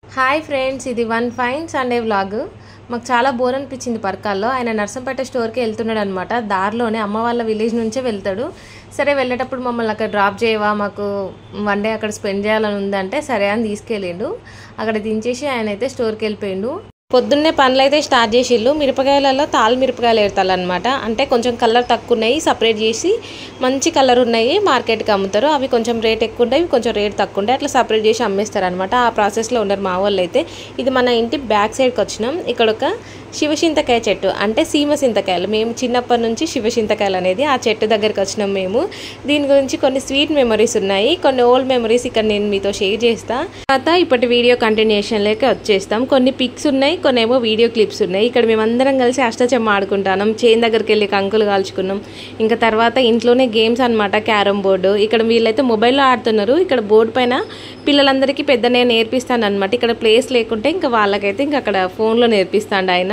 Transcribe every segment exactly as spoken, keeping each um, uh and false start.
Hi friends, ఇది one fine Sunday vlog. మాకు చాలా బోర్ అనిపించింది పర్కాల్లో. ఆయన నర్సంపేట స్టోర్కి వెళ్తున్నాడు అనమాట. దారిలోనే అమ్మ వాళ్ళ విలేజ్ నుంచే వెళ్తాడు. సరే వెళ్ళేటప్పుడు మమ్మల్ని అక్కడ డ్రాప్ చేయవా, మాకు వన్ డే అక్కడ స్పెండ్ చేయాలని ఉందంటే సరే అని తీసుకెళ్ళిండు. అక్కడ దించేసి ఆయన అయితే స్టోర్కి వెళ్ళిపోయిండు. పొద్దున్నే పనులు అయితే స్టార్ట్ చేసిళ్ళు. మిరపకాయలలో తాళ్ళు మిరపకాయలు ఏరుతాలన్నమాట. అంటే కొంచెం కలర్ తక్కువ ఉన్నాయి, సపరేట్ చేసి మంచి కలర్ ఉన్నాయి మార్కెట్కి అమ్ముతారు. అవి కొంచెం రేట్ ఎక్కువ ఉంటాయి, కొంచెం రేట్ తక్కువ ఉంటాయి. అట్లా సపరేట్ చేసి అమ్మేస్తారు అనమాట. ఆ ప్రాసెస్లో ఉన్నారు మా వాళ్ళు అయితే. ఇది మన ఇంటి బ్యాక్ సైడ్కి వచ్చినాం. ఇక్కడ ఒక శివచింతకాయ చెట్టు, అంటే సీమ చింతకాయలు. మేము చిన్నప్పటి నుంచి శివచింతకాయలు అనేది ఆ చెట్టు దగ్గరికి వచ్చినాం మేము. దీని గురించి కొన్ని స్వీట్ మెమరీస్ ఉన్నాయి, కొన్ని ఓల్డ్ మెమరీస్ ఇక్కడ నేను మీతో షేర్ చేస్తాను. తర్వాత ఇప్పటి వీడియో కంటిన్యూషన్లోకి వచ్చేస్తాం. కొన్ని పిక్స్ ఉన్నాయి, కొన్ని ఏమో వీడియో క్లిప్స్ ఉన్నాయి. ఇక్కడ మేమందరం కలిసి అష్టచమ్మ ఆడుకుంటాం. చేన్ దగ్గరికి వెళ్ళి కంకులు కాల్చుకున్నాం. ఇంకా తర్వాత ఇంట్లోనే గేమ్స్ అనమాట, క్యారమ్ బోర్డు. ఇక్కడ వీళ్ళైతే మొబైల్లో ఆడుతున్నారు. ఇక్కడ బోర్డు పైన పిల్లలందరికీ పెద్దనే నేర్పిస్తాను అనమాట. ఇక్కడ ప్లేస్ లేకుంటే ఇంకా వాళ్ళకైతే ఇంకా అక్కడ ఫోన్లో నేర్పిస్తాడు ఆయన.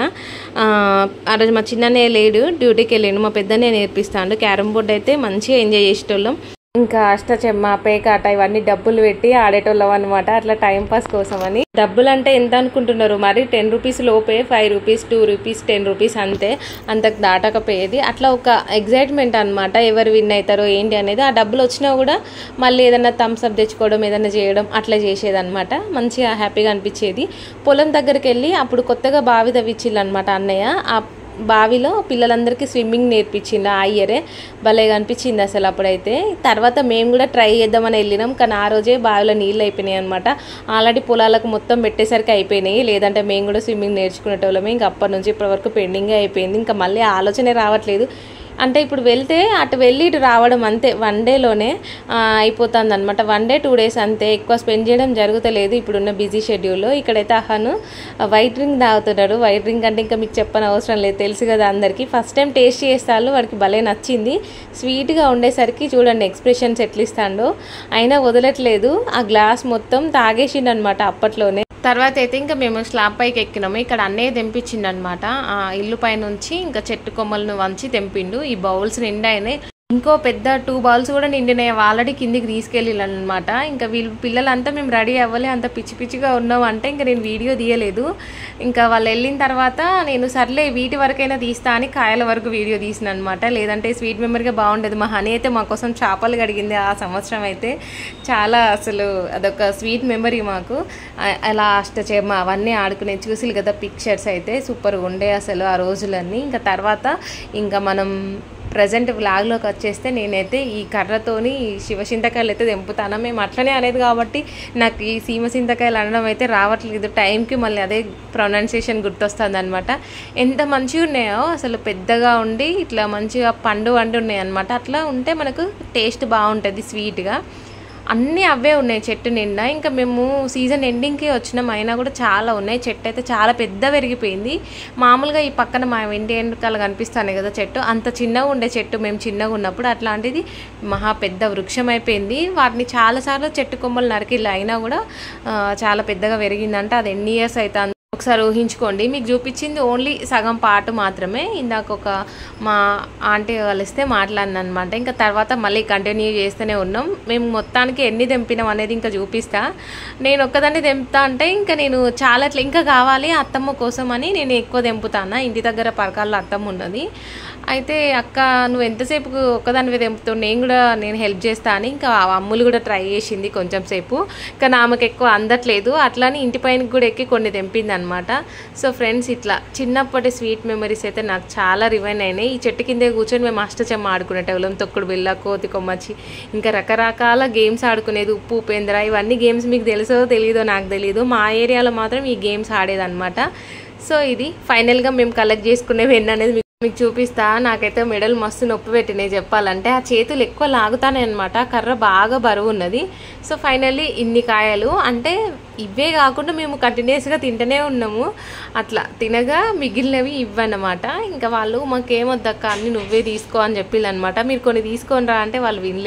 ఆ రోజు మా చిన్ననే లేడు, డ్యూటీకి వెళ్ళాడు. మా పెద్దనే నేర్పిస్తాడు. క్యారమ్ బోర్డు అయితే మంచిగా ఎంజాయ్ చేసేటోళ్ళం. ఇంకా అష్టచెమ్మ, పేకాట ఇవన్నీ డబ్బులు పెట్టి ఆడేటోళ్ళం అనమాట. అట్లా టైంపాస్ కోసం అని. డబ్బులు అంటే ఎంత అనుకుంటున్నారు మరి? టెన్ రూపీస్ లోపే, five rupees two rupees ten rupees అంతే, అంతకు దాటకపోయేది. అట్లా ఒక ఎగ్జైట్మెంట్ అనమాట, ఎవరు విన్ అవుతారో ఏంటి అనేది. ఆ డబ్బులు వచ్చినా కూడా మళ్ళీ ఏదైనా థమ్స్అప్ తెచ్చుకోవడం, ఏదైనా చేయడం అట్లా చేసేది అనమాట. మంచిగా హ్యాపీగా అనిపించేది. పొలం దగ్గరికి వెళ్ళి అప్పుడు కొత్తగా బావి తవ్విచ్చిళ్ళు అనమాట అన్నయ్య. ఆ బావిలో పిల్లలందరికీ స్విమ్మింగ్ నేర్పించిండు ఆ ఇయరే. భలేగా అనిపించింది అసలు అప్పుడైతే. తర్వాత మేము కూడా ట్రై చేద్దామని వెళ్ళినాం, కానీ ఆ రోజే బావిలో నీళ్ళు అయిపోయినాయి అనమాట. ఆల్రెడీ పొలాలకు మొత్తం పెట్టేసరికి అయిపోయినాయి. లేదంటే మేము కూడా స్విమ్మింగ్ నేర్చుకునేటోళ్ళమే. ఇంకా అప్పటి నుంచి ఇప్పటి వరకు పెండింగే అయిపోయింది. ఇంకా మళ్ళీ ఆలోచనే రావట్లేదు. అంటే ఇప్పుడు వెళ్తే అటు వెళ్ళి ఇటు రావడం అంతే, వన్ డేలోనే అయిపోతుంది అనమాట. వన్ డే టూ డేస్ అంతే, ఎక్కువ స్పెండ్ చేయడం జరుగుతలేదు ఇప్పుడున్న బిజీ షెడ్యూల్లో. ఇక్కడైతే అహను వైట్ డ్రింక్ తాగుతున్నాడు. వైట్ డ్రింక్ అంటే ఇంకా మీకు చెప్పని అవసరం లేదు, తెలుసు కదా అందరికీ. ఫస్ట్ టైం టేస్ట్ చేస్తాను, వాడికి భలే నచ్చింది. స్వీట్గా ఉండేసరికి చూడండి ఎక్స్ప్రెషన్స్ ఎట్లా ఇస్తాడో. అయినా వదలట్లేదు, ఆ గ్లాస్ మొత్తం తాగేసిండు అనమాట అప్పట్లోనే. తర్వాత అయితే ఇంకా మేము స్లాబ్ పైకి ఎక్కినాము. ఇక్కడ అన్నయ్య తెంపించిండు అనమాట. ఆ ఇల్లు పై నుంచి ఇంకా చెట్టు కొమ్మలను వంచి తెంపిండు. ఈ బౌల్స్ నిండాయినాయి. ఇంకో పెద్ద టూ బౌల్స్ కూడా నిండినాయి. ఆల్రెడీ కిందికి తీసుకెళ్ళినమాట. ఇంకా వీళ్ళు పిల్లలంతా మేము రెడీ అవ్వాలి, అంత పిచ్చి పిచ్చిగా ఉన్నాం అంటే ఇంకా నేను వీడియో తీయలేదు. ఇంకా వాళ్ళు వెళ్ళిన తర్వాత నేను సర్లే వీటి వరకైనా తీస్తా అని కాయల వరకు వీడియో తీసిన అనమాట. లేదంటే స్వీట్ మెమరీగా బాగుండేది. మా హనీ అయితే మా కోసం చేపలు కడిగింది ఆ సంవత్సరం అయితే. చాలా అసలు అదొక స్వీట్ మెమరీ మాకు. అలా అష్టచెమ్మ అవన్నీ ఆడుకునే చూసి కదా పిక్చర్స్ అయితే సూపర్గా ఉండే అసలు ఆ రోజులన్నీ. ఇంకా తర్వాత ఇంకా మనం ప్రజెంట్ వ్లాగ్లోకి వచ్చేస్తే నేనైతే ఈ కర్రతోని శివచింతకాయలు అయితే తెంపుతాను. మేము అట్లనే అనేది కాబట్టి నాకు ఈ సీమ చింతకాయలు అనడం అయితే రావట్లేదు టైంకి. మళ్ళీ అదే ప్రొనౌన్సియేషన్ గుర్తొస్తుంది అనమాట. ఎంత మంచిగా ఉన్నాయో అసలు, పెద్దగా ఉండి ఇట్లా మంచిగా పండు వండి ఉన్నాయి అనమాట. అట్లా ఉంటే మనకు టేస్ట్ బాగుంటుంది స్వీట్గా. అన్నీ అవే ఉన్నాయి చెట్టు నిండా. ఇంకా మేము సీజన్ ఎండింగ్కి వచ్చినాం, అయినా కూడా చాలా ఉన్నాయి. చెట్టు అయితే చాలా పెద్ద పెరిగిపోయింది. మామూలుగా ఈ పక్కన మా ఇంటి వెనకాల కనిపిస్తానే కదా చెట్టు, అంత చిన్నగా ఉండే చెట్టు మేము చిన్నగా ఉన్నప్పుడు. అట్లాంటిది మహా పెద్ద వృక్షం అయిపోయింది. వాటిని చాలాసార్లు చెట్టు కొమ్మలు నరికిళ్ళు, అయినా కూడా చాలా పెద్దగా పెరిగిందంట. అది ఎన్ని ఇయర్స్ అవుతుంది ఒకసారి ఊహించుకోండి. మీకు చూపించింది ఓన్లీ సగం పాటు మాత్రమే. ఇందాక ఒక మా ఆంటీ కలిస్తే మాట్లాడిన అనమాట. ఇంకా తర్వాత మళ్ళీ కంటిన్యూ చేస్తూనే ఉన్నాం. మేము మొత్తానికి ఎన్ని తెంపినాం అనేది ఇంకా చూపిస్తా. నేను ఒక్కదాన్ని తెంపుతా అంటే ఇంకా నేను చాలా ఇట్లా ఇంకా కావాలి అత్తమ్మ కోసం అని నేను ఎక్కువ తెంపుతాను. ఇంటి దగ్గర పరకాల్లో అత్తమ్మ ఉన్నది. అయితే అక్క నువ్వు ఎంతసేపు ఒక్కదానివి తెంపుతావు, నేను కూడా నేను హెల్ప్ చేస్తా అని ఇంకా అమ్ములు కూడా ట్రై చేసింది కొంచెం సేపు. కానీ ఆమెకు ఎక్కువ అందట్లేదు. అట్లానే ఇంటి పైన కూడా ఎక్కి కొన్ని తెంపింది అనమాట. సో ఫ్రెండ్స్, ఇట్లా చిన్నప్పటి స్వీట్ మెమరీస్ అయితే నాకు చాలా రివైన్ అయినాయి. ఈ చెట్టు కిందే కూర్చొని మేము అష్టచెమ్మ ఆడుకునేటోళ్ళం. తొక్కుడు బిళ్ళ, కోతి కొమ్మచ్చి, ఇంకా రకరకాల గేమ్స్ ఆడుకునేది. ఉప్పు ఉపేంద్ర, ఇవన్నీ గేమ్స్ మీకు తెలుసో తెలీదో నాకు తెలీదు. మా ఏరియాలో మాత్రం ఈ గేమ్స్ ఆడేదన్నమాట. సో ఇది ఫైనల్గా మేము కలెక్ట్ చేసుకునేవి ఎన్ని అనేది మీకు చూపిస్తా. నాకైతే మెడల్ మస్తు నొప్పి పెట్టినాయి చెప్పాలంటే. ఆ చేతులు ఎక్కువ లాగుతానే అనమాట, కర్ర బాగా బరువు ఉన్నది. సో ఫైనల్లీ ఇన్ని కాయలు, అంటే ఇవే కాకుండా మేము కంటిన్యూస్గా తింటూనే ఉన్నాము. అట్లా తినగా మిగిలినవి ఇవ్వన్నమాట. ఇంకా వాళ్ళు మాకేమొద్దక్క అన్ని నువ్వే తీసుకో అని చెప్పిళ్ళు అనమాట. మీరు కొన్ని తీసుకొని రా అంటే వాళ్ళు వినలేదు.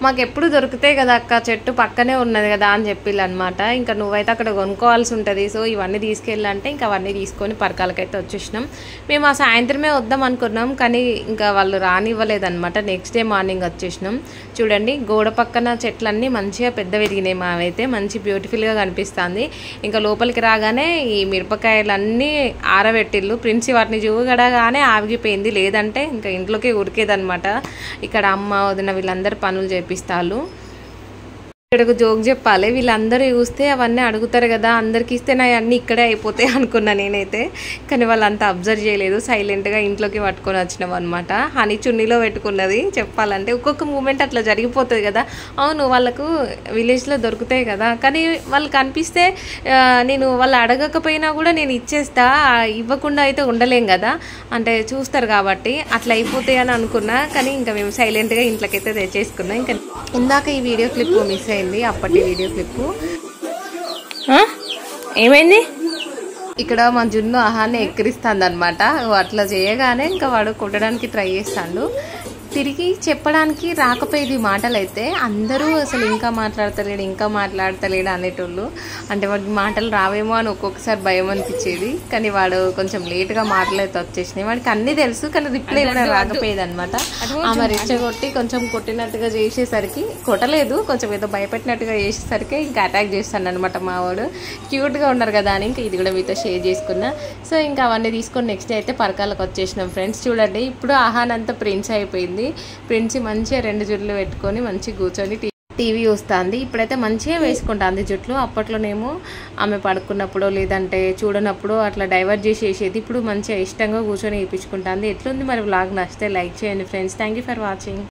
మాకు ఎప్పుడు దొరుకుతాయి కదా అక్క, చెట్టు పక్కనే ఉన్నది కదా అని చెప్పిల్లనమాట. ఇంకా నువ్వైతే అక్కడ కొనుక్కోవాల్సి ఉంటుంది, సో ఇవన్నీ తీసుకెళ్ళాలంటే ఇంకా అవన్నీ తీసుకొని పరకాలకైతే వచ్చేసినాం. మేము ఆ సాయంత్రమే వద్దాం అనుకున్నాం, కానీ ఇంకా వాళ్ళు రానివ్వలేదన్నమాట. నెక్స్ట్ డే మార్నింగ్ వచ్చేసినాం. చూడండి గోడ పక్కన చెట్లన్నీ మంచిగా పెద్ద పెరిగినాయి, మావైతే మంచి బ్యూటిఫుల్గా కనిపిస్తుంది. ఇంకా లోపలికి రాగానే ఈ మిరపకాయలన్నీ ఆరబెట్టిళ్ళు. ప్రిన్సి వాటిని చూగడగానే ఆగిపోయింది, లేదంటే ఇంకా ఇంట్లోకి ఉరికేదనమాట. ఇక్కడ అమ్మ వదిన వీళ్ళందరూ పనులు చేపిస్తారు. ఇక్కడకు జోక్ చెప్పాలి, వీళ్ళందరూ చూస్తే అవన్నీ అడుగుతారు కదా, అందరికి ఇస్తే నా అన్నీ ఇక్కడే అయిపోతాయి అనుకున్నా నేనైతే. కానీ వాళ్ళంతా అబ్జర్వ్ చేయలేదు, సైలెంట్గా ఇంట్లోకి పట్టుకొని వచ్చినాం అనమాట. హనీ చున్నీలో పెట్టుకున్నది. చెప్పాలంటే ఒక్కొక్క మూమెంట్ అట్లా జరిగిపోతుంది కదా. అవును వాళ్ళకు విలేజ్లో దొరుకుతాయి కదా, కానీ వాళ్ళకి అనిపిస్తే నేను వాళ్ళు అడగకపోయినా కూడా నేను ఇచ్చేస్తా, ఇవ్వకుండా అయితే ఉండలేం కదా, అంటే చూస్తారు కాబట్టి అట్లా అయిపోతాయి అని అనుకున్నా. కానీ ఇంకా మేము సైలెంట్గా ఇంట్లోకి అయితే తెచ్చేసుకున్నాం. ఇంకా ఇందాక ఈ వీడియో క్లిప్ మిస్ అయింది, అప్పటి వీడియో క్లిప్. ఏమైంది? ఇక్కడ మా జున్ను ఆహాన్ని ఎక్కిరిస్తుంది అనమాట. అట్లా చేయగానే ఇంకా వాడు కొట్టడానికి ట్రై చేస్తాడు. తిరిగి చెప్పడానికి రాకపోయేది మాటలు అయితే అందరూ అసలు ఇంకా మాట్లాడతలేడు ఇంకా మాట్లాడతలేడు అనేటోళ్ళు. అంటే వాడికి మాటలు రావేమో అని ఒక్కొక్కసారి భయం అనిపించేది, కానీ వాడు కొంచెం లేట్గా మాటలు అయితే వచ్చేసినాయి. వాడికి అన్నీ తెలుసు, కానీ రిప్లై కూడా రాకపోయేది అనమాట. ఆమె రెచ్చగొట్టి కొంచెం కొట్టినట్టుగా చేసేసరికి, కొట్టలేదు కొంచెం ఏదో భయపెట్టినట్టుగా చేసేసరికి ఇంకా అటాక్ చేస్తాను అనమాట మా వాడు. క్యూట్గా ఉన్నారు కదా అని ఇంకా ఇది కూడా మీతో షేర్ చేసుకున్నా. సో ఇంకా అవన్నీ తీసుకొని నెక్స్ట్ డే అయితే పరకాలకు వచ్చేసినాం ఫ్రెండ్స్. చూడండి ఇప్పుడు ఆహాన్ అంతా ప్రిన్స్ అయిపోయింది. ప్రిన్స్ మంచిగా రెండు జుట్లు పెట్టుకొని మంచిగా కూర్చొని టీవీ చూస్తుంది. ఇప్పుడైతే మంచిగా వేసుకుంటుంది జుట్లు. అప్పట్లోనేమో ఆమె పడుకున్నప్పుడు లేదంటే చూడనప్పుడు అట్లా డైవర్ట్ చేసి వేసేది. ఇప్పుడు మంచిగా ఇష్టంగా కూర్చొని వేయించుకుంటుంది. ఎట్లుంది మరి వ్లాగ్ నచ్చితే లైక్ చేయండి friends. Thank you for watching.